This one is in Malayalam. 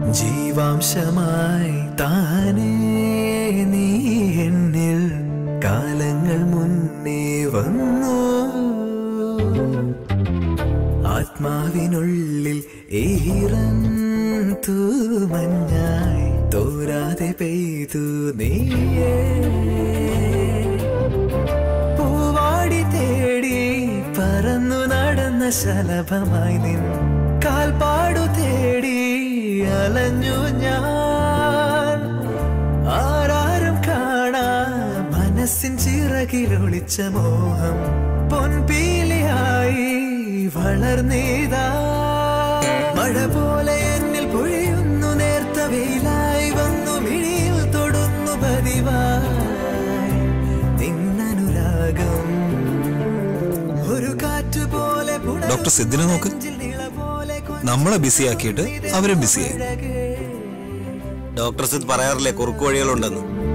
ജീവാംശമായി താനേ നീ എന്നിൽ കാലങ്ങൾ മുന്നേ വന്നു. ആത്മാവിനുള്ളിൽ ഈറൻ തൂമഞ്ഞായി തോരാതെ പെയ്തു നീയേ. പൂവാടി തേടി പറന്നു നടന്ന ശലഭമായി നിൻ കാൽപ്പാടു തേടി അലഞ്ഞു ഞാൻ. ആരാരും കാണാ മനസ്സിൻ ചിറകിലൊളിച്ച മോഹം പൊൻപീലിയായി വളർന്നീതാ. മഴ പോലെ എന്നിൽ പൊഴിയുന്നു, നേർത്ത വെയിലായി വന്നു മിഴിയിൽ തൊടുന്നു പതിവായി നിന്നനുരാഗം. ഒരു കാറ്റ് പോലെ ഡോക്ടർ സിദ്ദിനെ നോക്ക്, നമ്മളെ ബിസിയാക്കിയിട്ട് അവരെ ബിസിയായി. ഡോക്ടർ സിദ് പറയാറില്ലേ കുറുക്കു വഴികളുണ്ടെന്ന്.